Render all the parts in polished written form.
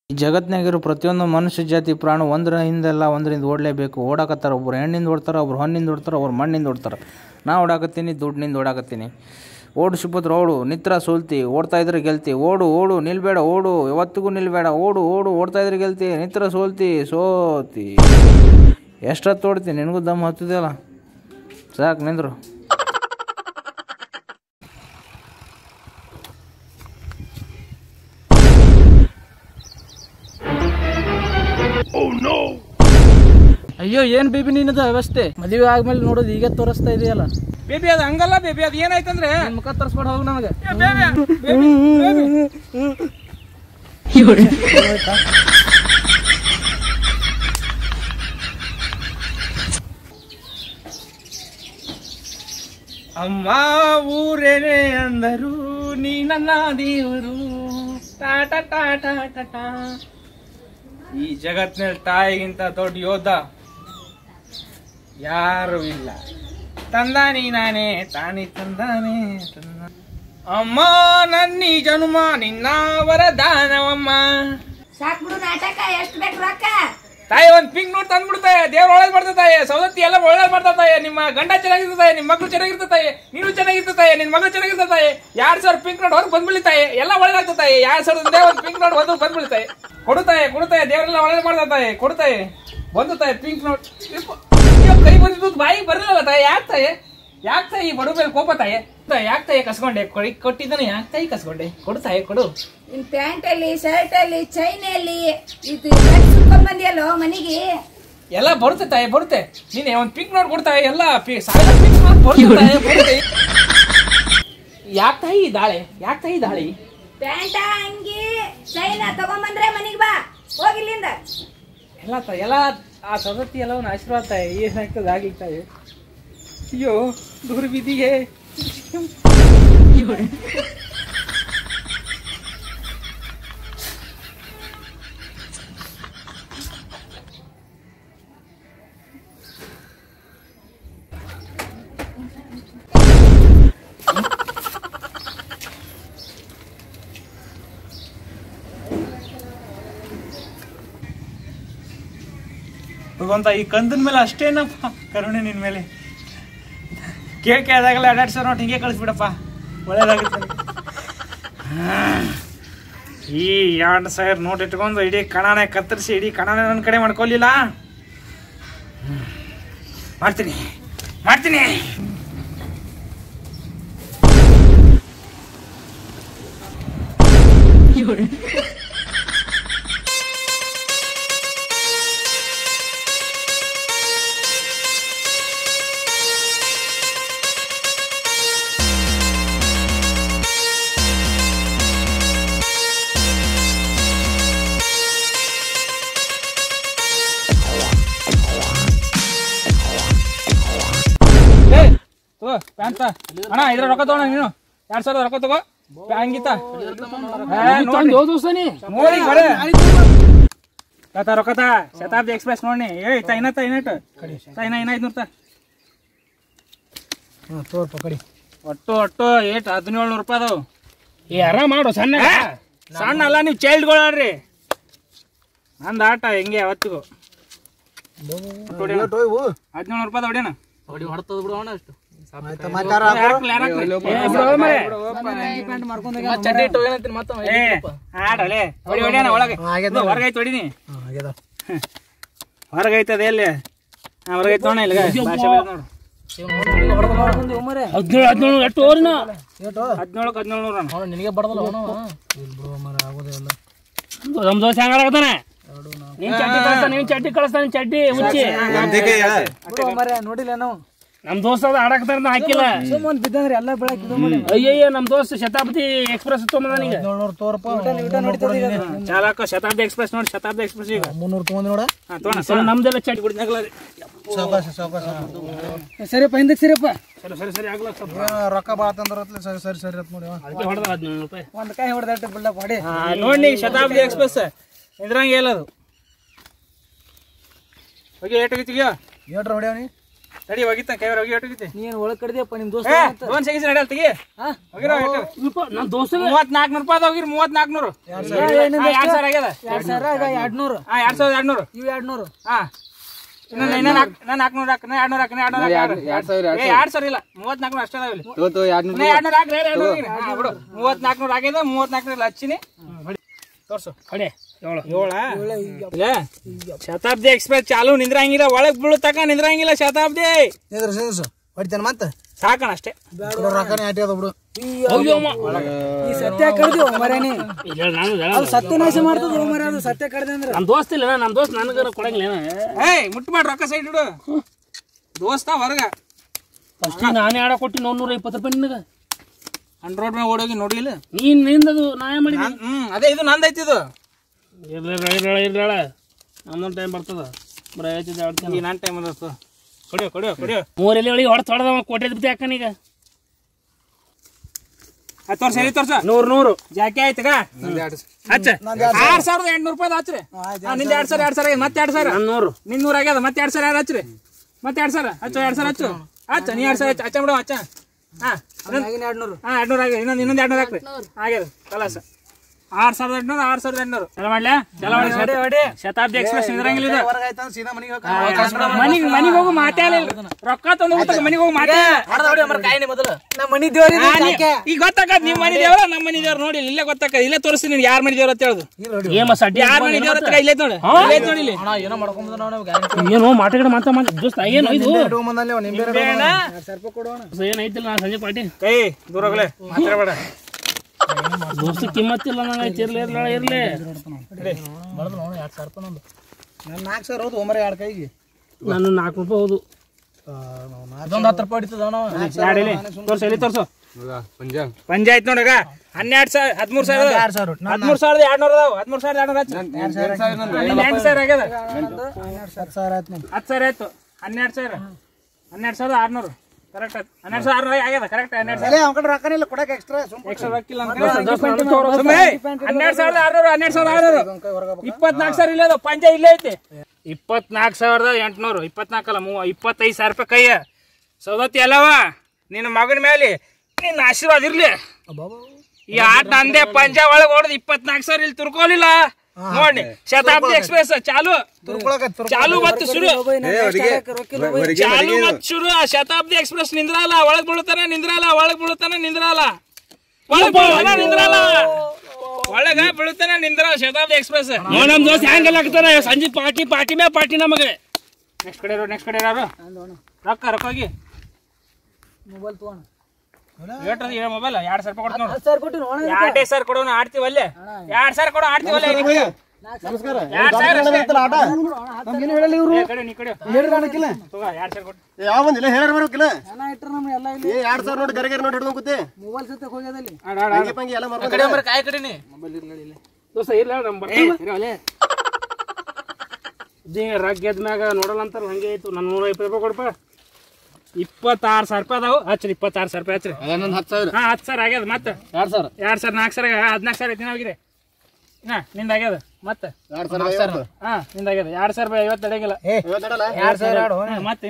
ಈ ಜಗತ್ತಿನಾಗಿರೋ ಪ್ರತಿಯೊಂದು ಮನುಷ್ಯ ಜಾತಿ ಪ್ರಾಣ ಒಂದರ ಹಿಂದೆಲ್ಲ ಒಂದರಿಂದ ಓಡಲೇಬೇಕು. ಓಡಾಕತ್ತಾರ, ಒಬ್ರು ಹೆಣ್ಣಿಂದ ಓಡ್ತಾರೆ, ಒಬ್ರು ಹೊನ್ನಿಂದ ಓಡ್ತಾರೆ, ಒಬ್ರು ಮಣ್ಣಿಂದ ಓಡ್ತಾರೆ. ನಾ ಓಡಾಕತ್ತೀನಿ, ದುಡ್ಡಿನಿಂದ ಓಡಾಕತ್ತೀನಿ. ಓಡು ಶಿಪುತ್ರ ಓಡು, ನಿತ್ರ ಸೋಲ್ತಿ, ಓಡ್ತಾ ಇದ್ರೆ ಗೆಲ್ತಿ. ಓಡು ಓಡು ನಿಲ್ಬೇಡ, ಓಡು ಯಾವತ್ತಿಗೂ ನಿಲ್ಬೇಡ, ಓಡು ಓಡು ಓಡ್ತಾ ಇದ್ರೆ ಗೆಲ್ತಿ, ನಿತ್ರ ಸೋತಿ. ಎಷ್ಟೊತ್ತು ಓಡ್ತೀನಿ, ನಿನಗೂ ದಮ್ ಹತ್ತಿದೆಯಲ್ಲ, ಸಾಕು ನಿಂದ್ರು. ಅಯ್ಯೋ ಏನ್ ಬೇಬಿ ನೀನದ ಅವಸ್ಥೆ, ಮದುವೆ ಆದ್ಮೇಲೆ ನೋಡೋದು ಈಗ ತೋರಿಸ್ತಾ ಇದೆಯಲ್ಲ ಬೇಬಿ. ಅದು ಹಂಗಲ್ಲ ಬೇಬಿ, ಅದು ಏನಾಯ್ತಂದ್ರೆ ಮುಖ ತೋರಿಸ್ಬೇಡ ಹೋಗ್ ನನಗೆ. ಅಮ್ಮ ಊರೇನೆ ಅಂದರು ನೀ ನನ್ನ ದೇವರು. ಟಾಟ ಟಾಟ ಟಾಟ. ಈ ಜಗತ್ತಿನಲ್ಲಿ ತಾಯಿಗಿಂತ ದೊಡ್ಡ ಯೋಧ ಯಾರು ಇಲ್ಲ. ತಂದಾನಿ ನಾನೇ ತಾನಿ ತಂದಾನೆ ಅಮ್ಮ, ನನ್ನಿ ಜನುಮ ನಿನ್ನ ವರದಾನವಮ್ಮ. ಸಾಕ್ ಬಿಡು ನಾಟಕ, ಎಷ್ಟು ಬೇಕು ರೊಕ್ಕ? ತಾಯಿ ಒಂದ್ ಪಿಂಕ್ ನೋಟ್ ತಂದ್ಬಿಡ್ತಾಯ, ದೇವ್ರ ಒಳ್ಳೇದ್ ಮಾಡ್ತಾಯ, ಸೌದತ್ತಿ ಎಲ್ಲ ಒಳ್ಳೇದ್ ಮಾಡ್ತಾಯ, ನಿಮ್ಮ ಗಂಡ ಚೆನ್ನಾಗಿರ್ತಾಯ, ನಿಮ್ಮ ಮಗಳು ಚೆನ್ನಾಗಿರ್ತಾಯ, ನೀನು ಚೆನ್ನಾಗಿರ್ತಾಯ, ನಿನ್ ಮಗಳು ಚೆನ್ನಾಗಿರ್ತಾಯ. 2000 ಪಿಂಕ್ ನೋಟ್ ಹೊರಗೆ ಬಂದ್ಬಿಡ್ತಾಯ, ಎಲ್ಲ ಒಳ್ಳೇದಾಗ್ತಾಯ. 2000 ಒಂದ್ ಪಿಂಕ್ ನೋಟ್ ಒಂದು ಬಂದ್ಬಿಡ್ತಾಯ. ಕೊಡುತ್ತಾಯ ದೇವರೆಲ್ಲ ಒಳ್ಳೇದ್ ಮಾಡ್ತಾಯ, ಕೊಡುತ್ತಾಯ. ಬಂದುತ್ತಾಯ ಪಿಂಕ್ ನೋಟ್. ಕೈ ಬಂದಿದ್ದು ಬಾಯಿಗೆ ಬರಲಿಲ್ಲ ತಾಯಿ. ಯಾಕ್ತಾಯಿ ಈ ಬಡು ಮೇಲೆ ಕೋಪ ತಾಯಿ? ಯಾಕ್ತಾಯಿ ಕಸ್ಕೊಂಡೆ? ಕೊಟ್ಟಿದ್ದಾನೆ ಯಾಕ್ತಾಯಿ ಕಸ್ಕೊಂಡೆ? ಕೊಡು. ನಿನ್ ಪ್ಯಾಂಟ್ ಅಲ್ಲಿ, ಶರ್ಟ್ ಅಲ್ಲಿ, ಚೈನ್ ಅಲ್ಲಿ ಇದು ಬಂದಿಯಲ್ಲೋ ಮನಿಗೆ. ಎಲ್ಲ ಬರುತ್ತೆ ತಾಯಿ, ಬರುತ್ತೆ. ನೀನೆ ಒಂದ್ ಪಿಂಕ್ ನೋಟ್ ಕೊಡ್ತಾವೆ, ಎಲ್ಲ ಪಿಂಕ್ ನೋಟ್ ಬರುತ್ತೆ. ಯಾಕ್ತಾಯಿ ದಾಳಿ? ಪ್ಯಾಂಟ ಅಂಗಿ ಚೈನ ತಗೊಂಬಂದ್ರೆ ಮನಿಗೆ ಬಾ, ಹೋಗಿಲ್ಲಿಂದ. ಎಲ್ಲ ಆ ಸದತಿ ಎಲ್ಲ ಒಂದು ಆಶೀರ್ವಾದ ತಾಯಿ. ಏನಾಗ್ತದೆ ಆಗ್ಲಿ ತಾಯಿ. ಅಯ್ಯೋ ದೂರ ಬಿದ್ದಿಗೆ. ಭಗವಂತ, ಈ ಕಂದನ್ ಮೇಲೆ ಅಷ್ಟೇನಪ್ಪ ಕರುಣೆ ನಿನ್ ಮೇಲೆ. ಕೇಳಾದಾಗಲ್ಲ 200 ನೋಟ್ ಹಿಂಗೆ ಕಳಿಸ್ಬಿಡಪ್ಪ, ಒಳ್ಳೇದಾಗುತ್ತೆ. ಈ 2000 ನೋಟ್ ಇಟ್ಕೊಂಡು ಇಡೀ ಕಣಾನೆ ಕತ್ತರಿಸಿ ಇಡೀ ಕಣಾನೆ ನನ್ನ ಕಡೆ ಮಾಡ್ಕೊಲಿಲ್ಲ. ಮಾಡ್ತೀನಿ ಪ್ಯಾಂಟ್ ಅಣ್ಣ. ಇದ್ರ ರೊಕ್ಕ ತಗೋಣ ನೀನು, 2000 ರೊಕ್ಕ ತಗೋ. ಹಂಗಿತ್ತ ರೊಕ್ಕ ಶತಾಬ್ದಿ ಎಕ್ಸ್ಪ್ರೆಸ್ ನೋಡಿ. ಒಟ್ಟು ಏಟ್ 1700 ರೂಪಾಯಿ ಅದಾವ. ಆರಾಮ್ ಮಾಡು, ಸಣ್ಣ ಅಲ್ಲ, ನೀವು ಚೈಲ್ಡ್ಗಳಾಡ್ರಿ. ನಂದು ಆಟ ಹೆಂಗೆ ಅವತ್ತಿಗೂ 1700 ರೂಪಾಯಿ ಹೊಡ್ಯಾನ. ಹೊಡ್ತದ ಬಿಡೋಣ ಅಷ್ಟು. ಹೊರಗೈತದ ಎಲ್ಲಿ ಹೊರಗೈತ ನೋಡ. ಇಲ್ಲಿ 1700 ನಿನಗೆ ಬಡದಲ್ಲ. ನಮ್ ದೋಸ್ತ ಹೆಂಗಾಗತಾನೆ? ನೀನ್ ಚಡ್ಡಿ ಕಳಿಸ್ತಾನೆ, ಚಡ್ಡಿ ಹುಚ್ಚಿ ನೋಡಿಲ್ಲ ನಾವು. ನಮ್ ದೋಸ್ತ ಆಡಾಕತಾರ ಹಾಕಿಲ್ಲ, ಬಿದ್ದಂದ್ರೆ ಎಲ್ಲ ಬೆಳಕಿದ. ಅಯ್ಯಯ್ಯ, ನಮ್ ದೋಸ್ತ ಶತಾಬ್ದಿ ಎಕ್ಸ್ಪ್ರೆಸ್ ತೊಗೊಂಬಂದಾನೀಗ. ಚಾಲಕ ಶತಾಬ್ದಿ ಎಕ್ಸ್ಪ್ರೆಸ್ ನೋಡಿ, ಶತಾಬ್ದಿ ಎಕ್ಸ್ಪ್ರೆಸ್ ಈಗ 300 ತಗೊಂಡ್ ನೋಡ. ನಮ್ದೆಲ್ಲ ಚಡ್ಡಿ ಗುಡಿನಾಗಲ್ಲ. ಸರಿಯಪ್ಪ, ಹಿಂದಕ್ಕೆ ಸರಿಯಪ್ಪ. ಸರಿ ಆಗ್ಲ ರೊಕ್ಕ ಬಾಳ ತಂದ್ರ ಸರಿ ನೋಡಿ. ಹೊಡೆದ 1700 ರೂಪಾಯಿ ಒಂದ್ ಕಾಯಿ ಹೊಡೆದ ಬಿಲ್ಡಪ್ ಮಾಡಿ ನೋಡಿ. ಶತಾಬ್ದಿ ಎಕ್ಸ್ಪ್ರೆಸ್ ಇದ್ರಂಗೆ ಎಲ್ಲದು. ಹೋಗಿ ಏಟಾಗಿತ್ತೀಗ ಏಟ್ರ ಹೊಡ್ಯಾವನಿ ತಡಿ ಹೋಗಿತ್ತ ಕೈ ಹೋಗಿ ಹೊಟ್ಟಿಗಿತ್ತೆ ನೀನ್ ಒಳಗ್ ಕಡ್ದಿಯಪ್ಪ ನಿಮ್ ದೋಸ್ತ ಲೋನ್ ಸಿಗಿಸಿ ನಡೆಯಲ್ ತೆಗಿ ಹೋಗಿರೋ ನಮ್ ದೋಸ್ತ 3400 ರೂಪಾಯಿ ಹೋಗಿರಿ 3400 2000 ಆಗ್ಯದ 2200 2200 ಇವ್ 200 ನಾನು 400 ಹಾಕ 200 ಹಾಕ 2000 ಇಲ್ಲ 3400 ಅಷ್ಟೇ ಅದಾವ ಇಲ್ಲಿ 200 ಹಾಕ್ರಿ 3400 ಆಗ್ಯದ 3400 ಹಚ್ಚಿನಿ ತೋರ್ಸು ಕಡೆ 7 ಶತಾಬ್ದಿ ಎಕ್ಸ್ಪ್ರೆಸ್ ಚಾಲು ನಿಂದ್ರಂಗಿಲ್ಲ ಒಳಗ್ ಬೀಳತಕ ನಿಂದ್ರಂಗಿಲ್ಲ ಶತಾಬ್ದಿ ಹೊಡಿತಾನ ಮತ್ತ ಸಾಕಣ ಅಷ್ಟೇ ಈ ಸತ್ಯ ಕಡ್ದಿ ಮರೇನಿ ಅದು ಸತ್ಯನಾಶ ಮಾಡ್ತದ ಮರ ಅದು ಸತ್ಯ ಕಡ್ದೆ ಅಂದ್ರೆ ನಮ್ ದೋಸ್ತ ಇಲ್ಲ ನಮ್ ದೋಸ್ತ್ ನನಗರ ಕೊಡಂಗಿಲ್ಲ ಏಯ್ ಮುಟ್ಟು ಮಾಡಿ ರೊಕ್ಕ ಸೈಡ್ ಇಡು ದೋಸ್ತ ಹೊರಗ ಫಸ್ಟ್ ನಾನೇ ಆಡ ಕೊಟ್ಟಿ 920 ರೂಪಾಯಿ ನಿನಗ ರೋಡ್ ಮೇಲೆ ಓಡೋಗಿ ನೋಡ್ಲಿಲ್ಲ ನೀನ್ ನಿಂದದು ನಾಯ ಮಾಡಿ ಅದೇ ಇದು ನಂದೈತಿ ಇದು ಇರ್ಲಾಳ ನಮ್ಮೊಂದು ಟೈಮ್ ಬರ್ತದ ಬರೀ ಹೇಳ್ತಿದ್ದೆ ಆಡ್ತೀನಿ ಈ ನನ್ನ ಟೈಮ್ ಅದತ್ತು ಕೊಡಿಯೋ ಮೂರಲ್ಲಿ ಒಳಗೆ ಹೊಡೆದು ಹೊಡೆದವ ಕೋಟೆ ಬಿಡ್ತಿ ಅಕ್ಕನೀಗ ತೋರ್ಸ ಎಲ್ಲಿ ತೋರ್ಸ 100 ಜಾಕಿ ಆಯ್ತಗ ಹಚ್ಚ 6800 ರೂಪಾಯಿ ಹಚ್ಚ್ರಿ ನಿಂದ 2000 ಮತ್ತೆ 2000 100 ನಿನ್ 100 ಆಗ್ಯದ ಮತ್ತೆ 2000 ಯಾರು ಹಚ್ಚ್ರಿ ಮತ್ತೆ 2000 ಹಚ್ಚು 2000 ಹಚ್ಚು ಹಚ್ಚ ನೀ 2000 ಹಚ್ಚ ಬಿಡು ಹಚ್ಚ 200 ಆಗ್ಯದ ಇನ್ನೊಂದು 200 ಹಾಕ್ರಿ ಆಗ್ಯದ ಕಲಾಸ 6800 ಚಲೋ ಮಾಡ್ಲಾ ಚಲೋ ಮಾಡಿ ಶತಾಬ್ದಿ ಎಕ್ಸ್ಪ್ರೆಸ್ ನಿಂದ್ರಂಗಿಲ್ಲ ಮನಿಗೆ ಹೋಗು ಮಾತೇ ರೊಕ್ಕ ತಂದು ಮನಿಗೆ ಹೋಗಿ ಮಾತೇ ಈಗ ಗೊತ್ತಾಕತ್ ನಿಮ್ ಮನಿ ದೇವ್ರ ನಮ್ಮ ಮನಿ ದೇವ್ರ ನೋಡಿ ಇಲ್ಲೇ ಗೊತ್ತಾಕ ಇಲ್ಲೇ ತೋರಿಸ್ತೀನಿ ನೀನ್ ಯಾರ ಮನಿ ದೇವ್ರ ಅಂತ ಹೇಳುದು ಯಾರ ಮನಿ ದೇವ್ರ ಹತ್ರ ಇಲ್ಲೇ ನೋಡಿ ನೋಡಿ ಇಲ್ಲಿ ಏನು ಮಾತಾಡ ದೋಸ್ತ ಏನು ಇದು ಏನೈತಿಲ್ಲ ನಾ ಸಂಜೆ ಪಾರ್ಟಿ ಕೈ ದೂರ ಹೋಗ್ಲೆ ಮಾತಾಡಬೇಡ ದೋಸ್ತ ಕಿಮ್ಮತ್ತಿಲ್ಲ ನಂಗೆ ಇರ್ಲಿ ನಾನು 4 ರೂಪಾಯಿ ಹೋದು ಅದೊಂದು 10 ರೂಪಾಯಿ ಹೊಡಿತದ ತೋರ್ಸು ಪಂಚಾಯತ್ ನೋಡಗ 13,200 ಆಗ್ಯದ 10,000 ಆಯ್ತು 12,600 ಕರೆಕ್ಟ್ 12,600 ಆಗ್ಯದ ಕರೆಕ್ಟ್ 12,000 ಎಕ್ಸ್ಟ್ರಾ ರೊಕ್ಕಿಲ್ಲ 12,600 24,000 ಇಲ್ಲದ ಪಂಚ ಇಲ್ಲೇ ಐತಿ 24,800 24 ಅಲ್ಲ 25,000 ರೂಪಾಯಿ ಕೈಯ ಸೌದತ್ತಿ ಅಲ್ಲವ ನಿನ್ನ ಮಗನ ಮೇಲೆ ನಿನ್ನ ಆಶೀರ್ವಾದ ಇರ್ಲಿ ಈ ಆಟ ನಂದೇ ಪಂಚ ಒಳಗೆ ಹೊಡೆದು 24,000 ಇಲ್ಲಿ ತುರ್ಕೋಲಿಲ್ಲ ನೋಡಿ ಶತಾಬ್ದಿ ಎಕ್ಸ್ಪ್ರೆಸ್ ಚಾಲು ಮತ್ತು ಶುರು ಶತಾಬ್ದಿ ಎಕ್ಸ್ಪ್ರೆಸ್ ನಿಂದ್ರಲ್ಲ ಒಳಗ್ ಬೀಳುತ್ತಾನೆ ನಿಂದ್ರಲ್ಲ ಒಳಗ್ ಬೀಳುತ್ತಾನೆ ನಿಂದ್ರಲ್ಲ ಒಳಗ ಬೀಳುತ್ತಾನೆ ನಿಂದ್ರ ಶತಾಬ್ದಿ ಎಕ್ಸ್ಪ್ರೆಸ್ ನಮ್ ದೋಸ್ತ ಹೆಂಗೆಲ್ಲ ಆಗ್ತಾನೆ ಸಂಜೆ ಪಾರ್ಟಿ ಮೇ ಪಾರ್ಟಿ ನಮಗೆ ನೆಕ್ಸ್ಟ್ ಕಡೆ ಯಾರು ರೊಕ್ಕ ಹೋಗಿ ಮೊಬೈಲ್ ತಗೋಣ ಮೊಬೈಲ್ 2,000 ರೂಪಾಯಿ 2,000 ಕೊಡೋಣ ಆಡ್ತೀವಲ್ಲೇ 2,000 ಕೊಡೋ ಆಡ್ತೀವಲ್ಲ ಮ್ಯಾಗ ನೋಡಲ್ಲ ಅಂತಾರ ಹಂಗೆ ಆಯ್ತು ನನ್ 150 ರೂಪಾಯಿ ಕೊಡಪ್ಪ 26,000 ರೂಪಾಯಿ ಅದಾವು ಹಚ್ರಿ 26,000 ರೂಪಾಯಿ ಹಚ್ರಿ 10,000 ಆಗ್ಯದ ಮತ್ತೆ 2,000 4,000 14,000 ಐತಿ ಹೋಗಿರಿ ನಿಂದ ಆಗ್ಯದ ಮತ್ತೆ ನಿಂದ ಆಗ್ಯದ 2,000 ರೂಪಾಯಿ 50 ತಡೆಗಿಲ್ಲ ಮತ್ತೆ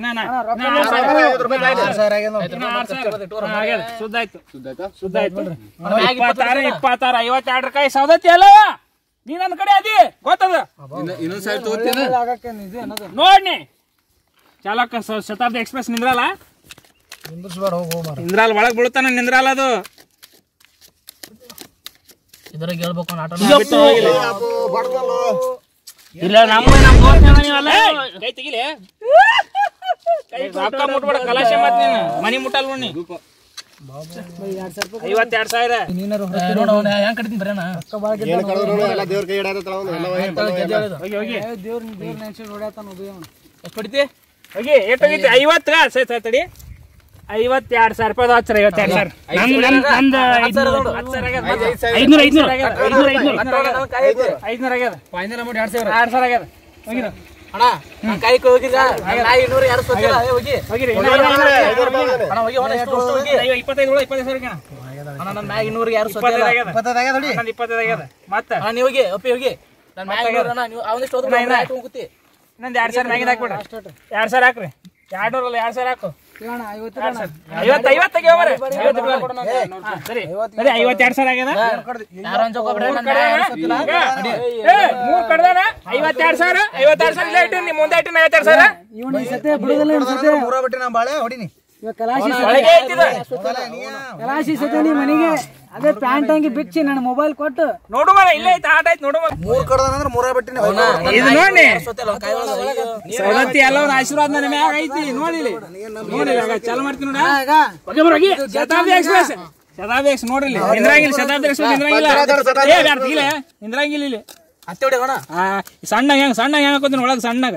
ಶುದ್ಧ ಆಯ್ತು 26 52 ರೂಪಾಯಿ ಸೌದತ್ತಿ ಅಲ್ಲವ ನೀ ನನ್ನ ಕಡೆ ಅದಿ ಗೊತ್ತದ ನೋಡ್ನಿ ಚಾಲಕ ಶತಾಬ್ದಿ ಎಕ್ಸ್ಪ್ರೆಸ್ ನಿಂದ್ರಲ್ಲ ಒಳಗ್ ಬೀಳ್ತಾನ ನಿಂದ್ರಲ್ಲ ಅದು ಇದ್ರಾಗ ಹೇಳ್ಬೇಕು ಇಲ್ಲ ಕೈ ತೆಗಿಲೆ ರೊಕ್ಕ ಮುಟ್ಬೇಡ ಕಲಾಶೆ ಮತ್ ನೀನು ಮನಿ ಮುಟ್ಟಲ್ ನೋಡಿ 52,000 ಹೆಂಗ್ ಕಡಿತೀನಿ ಬರೇನ ಎಷ್ಟು ಹೊಡಿತಿ ಹೋಗಿ ಎಷ್ಟು ಹೋಗಿತಿ 50 ತಡಿ 52,000 ರೂಪಾಯಿ ಹಚ್ಚಿರ 500 ಆಗ್ಯದ ಫೈನಲ್ ಅಮೌಂಟ್ 2,000 ಆಗ್ಯದ ಹೋಗಿರ ಅಣ್ಣ ಕೈ ಹೋಗಿದ 200 ಹೋಗಿ 25 ಆಗ್ಯದ ಮತ್ತೆ ನೀವು ಹೋಗಿ ಅಪ್ಪಿ ಹೋಗಿ ನನ್ನ ಮ್ಯಾಗ ಹೋಗಿ ಅವನಿಷ್ಟು ಹೋದ್ರೆ ಹೋಗುತ್ತೆ ಇನ್ನೊಂದು 2,000 ಮ್ಯಾಗಿಂದ ಹಾಕ್ಬಿಡ್ರಿ 2,000 ಹಾಕ್ರಿ 200 ಅಲ್ಲ 2000 ಹಾಕು. ಅಣ್ಣ 50 50 ಹೋಗ್ರಿ. 50 ಸರಿ 52,000 ಆಗ್ಯದ. 3 ಕಡ್ದಾನ 52,000 ಇಲ್ಲೇ ಇಟ್ಟು ನಿಮ್ಮ ಮುಂದೆ ಇಟ್ಟು 52,000. ಇವನು ಈ ಸತೆ ಬಿಡುದಿಲ್ಲ ಈ ಸತೆ ಇವಾಗ ಕಲಾಶಿ ಸತೆ ನೀ ಮನೆಗೆ ಅದೇ ಪ್ಯಾಂಟ್ ಹಂಗಿ ಬಿಚ್ಚಿ ನನ್ನ ಮೊಬೈಲ್ ಕೊಟ್ಟು ನೋಡು ಮರ ಇಲ್ಲೇ ಐತೆ ಆಟ ಐತೆ ನೋಡು ಮರ. 3 ಕಡ್ದಾನಂದ್ರೆ 3 ಬಟ್ಟಿನ ಇದು ನೋಡಿ ಸವದತ್ತಿ ಎಲ್ಲ ಒಂದು ಆಶೀರ್ವಾದ ನನ್ನ ಮ್ಯಾಗ ಐತಿ. ನೋಡಿಲಿ ಚಾಲು ಮಾಡ್ತೀನಿ ನೋಡ. ಶತಾಬ್ದಿ ಎಕ್ಸ್ಪ್ರೆಸ್ ನೋಡ್ರಿ ನಿಂದ್ರಂಗಿಲ್ಲ. ಶತಾಬ್ದಿ ಎಕ್ಸ್ಪ್ರೆಸ್ ನಿಂದ್ರಂಗಿಲ್ಲ ಇಲ್ಲಿ ಸಣ್ಣ ಹೆಂಗ್ ಹಾಕೋತೀನಿ ಒಳಗ ಸಣ್ಣಗ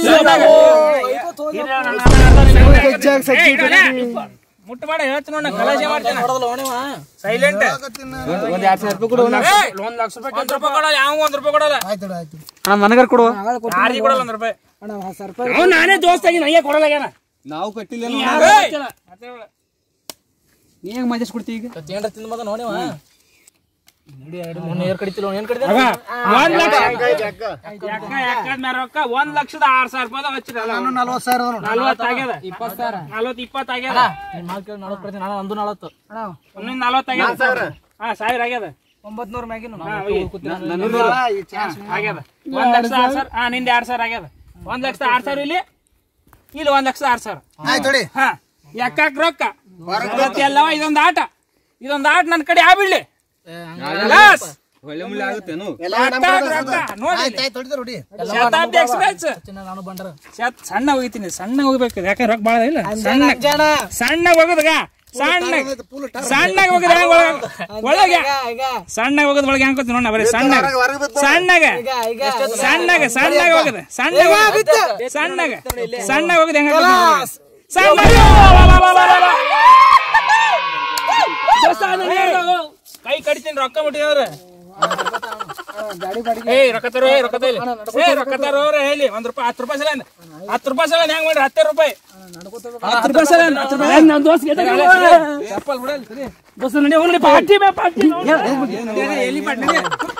ಮುಟ್ಟ ಮಾಡ ಹೇಳ್ತೀನಿ ನೋಡ. ಕಲಾಶೆ ಮಾಡ್ತೇನೆ ಸೈಲೆಂಟ್. 1,00,000 ರೂಪಾಯಿ ಕೊಡು. 1,00,000 ರೂಪಾಯಿ ಕೊಡಲ್ಲ. ಯಾವ 1 ರೂಪಾಯಿ ಕೊಡಲ್ಲ. ನನಗರ್ ಕೊಡು. ಯಾರಿಗೆ ಕೊಡಲ್ಲ 1 ರೂಪಾಯಿ. ಅಣ್ಣ 10 ರೂಪಾಯಿ ನಾನೇ ದೋಸ್ತಾಗಿ ನನಗೆ ಕೊಡಲ್ಲ. ನಾವು ಕಟ್ಟಿಲ್ಲ. ನೀ ಹೆಂಗ್ ಮಜಾ ಕೊಡ್ತೀವಿ ಈಗ? ತಿಂದ ಮಗ ನೋಡಿ ರೊಕ್ಕ 1,06,000 ರೂಪಾಯಿ ಹಚ್ಚಿರಲ್ಲ. 40 ಆಗ್ಯದ. 20 ಆಗ್ಯದ. 40 ನಂದು 40 ಒಂದೊಂದು 40 ಆಗ್ಯದ. 1000 ಆಗ್ಯದ. 900 ಮ್ಯಾಗಿನ ಆಗ್ಯದ. 1,06,000. ನಿಂದ 2,000 ಆಗ್ಯದ. 1,06,000 ಇಲ್ಲಿ 1,06,000. ಹಾ ಯಾಕಾಕ್ ರೊಕ್ಕ ಎಲ್ಲವ ಇದೊಂದು ಆಟ ನನ್ನ ಕಡೆ ಆಗ್ಬಿಡ್ಲಿ. ಶತಾಬ್ದಿ ಎಕ್ಸ್ಪ್ರೆಸ್ ಸಣ್ಣ ಹೋಗಿತೀನಿ. ಸಣ್ಣ ಹೋಗ್ಬೇಕು ಯಾಕಂದ್ರೆ ರೊಕ್ಕ ಬಾಳ ಇಲ್ಲ. ಸಣ್ಣ ಹೋಗೋದಾಗ ಸಣ್ಣಗೆ ಹೋಗಿದ ಒಳಗೆ ಸಣ್ಣಗೆ ಹೋಗೋದ್ ಒಳಗೆ ಹೆಂಗ್ ನೋಡ ಬರೀ ಸಣ್ಣಗೆ ಹೋಗದ ಸಣ್ಣ ಹೋಗದ ಹೆಂಗ ಕೈ ಕಡಿತೀನಿ ರೊಕ್ಕ ಮುಟ್ಟಿದವ್ರ. ರೊಕ್ಕ ತರೋ ರೊಕ್ಕ ತರೋರ ಹೇಳಿ 1 ರೂಪಾಯಿ 10 ರೂಪಾಯಿ ಸಲ 10 ರೂಪಾಯಿ ಸಲ ಹೆಂಗ್ ಮಾಡ್ರಿ 10 ರೂಪಾಯಿ 10 ರೂಪಾಯಿ ಸಲ 10 ರೂಪಾಯಿ ನನ್ನ ದೋಸ್ತ ಚಪ್ಪಲ್ ಬಿಡಲ್ಲ ದೋಸ್ತ ನಡಿ ಹೋಗ್ರಿ ಪಾರ್ಟಿ ಎಲ್ಲಿ ಪಾರ್ಟಿ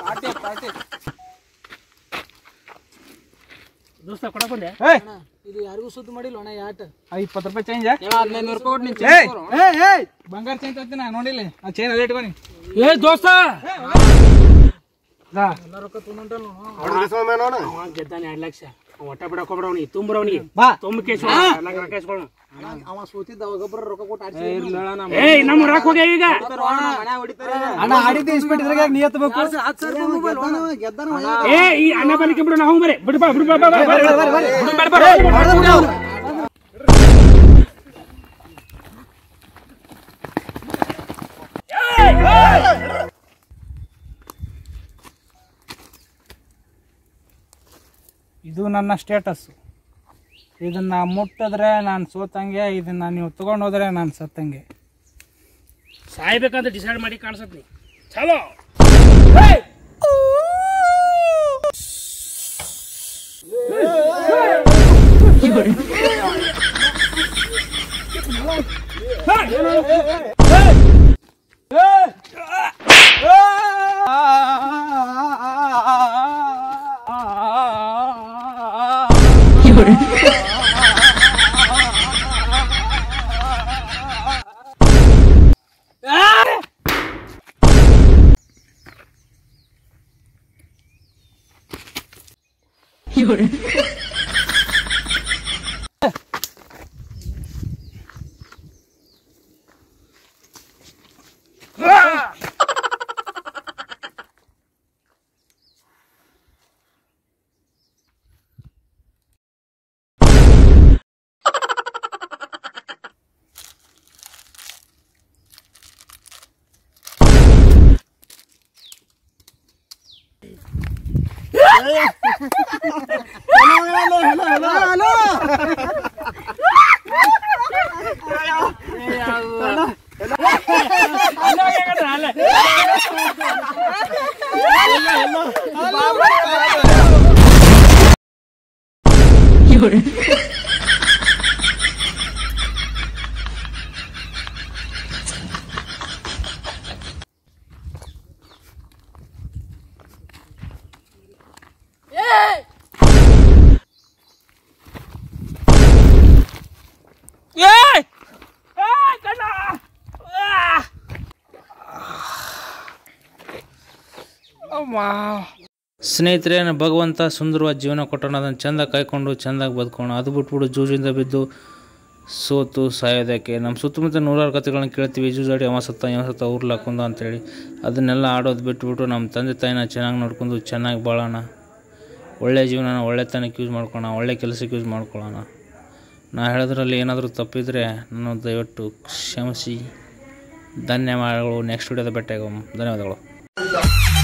ದೋಸ್ತ ಕೊಡಕೊಂಡೆ ಇದು ಯಾರಿಗೂ ಸುದ್ದಿ ಮಾಡಿಲ್ಲ ಅಣ್ಣ ಯಾಟ 20 ರೂಪಾಯಿ ಚೇಂಜ್ 1500 ರೂಪಾಯಿ ಕೊಟ್ಟು ನೀನು ಬಂಗಾರ ಚೇಂಜ್ ತರ್ತೀನಿ ನೋಡಿಲ್ಲ ಆ ಚೇಂಜ್ ಅದೇ ಇಟ್ಕೊನಿ. ದೋಸ್ತ ಗೆದ್ದಾನೆ 2 ಲಕ್ಷ ಒಟ್ಟ ಬಿಡಕ್ ಹೋಗ್ಬಿಡ ಅವನಿಗೆ ತುಂಬ್ರವನಿಗೆ ತುಂಬ ಕೇಸ್ ಅವ ಸೋತಿದ್ದ ಅವಾಗೊಬ್ಬರ ರೊಕ್ಕ ಕೊಟ್ಟು ನಮ್ಮ ರೊಕ್ಕ ಹೋಗ್ಯ ಈಗ ಅಣ್ಣ ಆಡಿದ್ದೆ ಇಸ್ಬಿಟ್ಟಿದ್ರಾಗ ನೀ ಎತ್ತಬೇಕು. ಈ ಅಣ್ಣ ಬಲಿಕೆ ಬಿಡು ನಾವು ಬರೀ ಬಿಡ್ಬಾ ಇದು ನನ್ನ ಸ್ಟೇಟಸ್. ಇದನ್ನ ಮುಟ್ಟಿದ್ರೆ ನಾನು ಸೋತಂಗೆ, ಇದನ್ನ ನೀವು ತಗೊಂಡು ಹೋದ್ರೆ ನಾನು ಸತ್ತಂಗೆ. ಸಾಯ್ಬೇಕಂತ ಡಿಸೈಡ್ ಮಾಡಿ ಕಾಣಿಸತ್ನಿ. ಚಲೋ ಸ್ನೇಹಿತರೆ, ಭಗವಂತ ಸುಂದರವಾದ ಜೀವನ ಕೊಟ್ಟಣ, ಅದನ್ನು ಚೆಂದ ಕಾಯ್ಕೊಂಡು ಚೆಂದಾಗಿ ಬದುಕೋಣ. ಅದು ಬಿಟ್ಬಿಟ್ಟು ಜೂಜಿಂದ ಬಿದ್ದು ಸೋತು ಸಾಯೋದಕ್ಕೆ. ನಮ್ಮ ಸುತ್ತಮುತ್ತ ನೂರಾರು ಕಥೆಗಳನ್ನ ಕೇಳ್ತೀವಿ, ಜೂಜಾಡಿ ಅವ ಸತ್ತ ಊರ್ಲ ಹಾಕೊಂಡ ಅಂತೇಳಿ. ಅದನ್ನೆಲ್ಲ ಆಡೋದು ಬಿಟ್ಬಿಟ್ಟು ನಮ್ಮ ತಂದೆ ತಾಯಿನ ಚೆನ್ನಾಗಿ ನೋಡ್ಕೊಂಡು ಚೆನ್ನಾಗಿ ಬಾಳೋಣ. ಒಳ್ಳೆಯ ಜೀವನನ ಒಳ್ಳೆತನಕ್ಕೆ ಯೂಸ್ ಮಾಡ್ಕೊಳ್ಳೋಣ, ಒಳ್ಳೆ ಕೆಲಸಕ್ಕೆ ಯೂಸ್ ಮಾಡ್ಕೊಳ್ಳೋಣ. ನಾ ಹೇಳೋದ್ರಲ್ಲಿ ಏನಾದರೂ ತಪ್ಪಿದರೆ ನಾನು ದಯವಿಟ್ಟು ಕ್ಷಮಿಸಿ. ಧನ್ಯವಾದಗಳು. ನೆಕ್ಸ್ಟ್ ವಿಡಿಯೋದ ಭೇಟಿಯಾಗೋಣ. ಧನ್ಯವಾದಗಳು.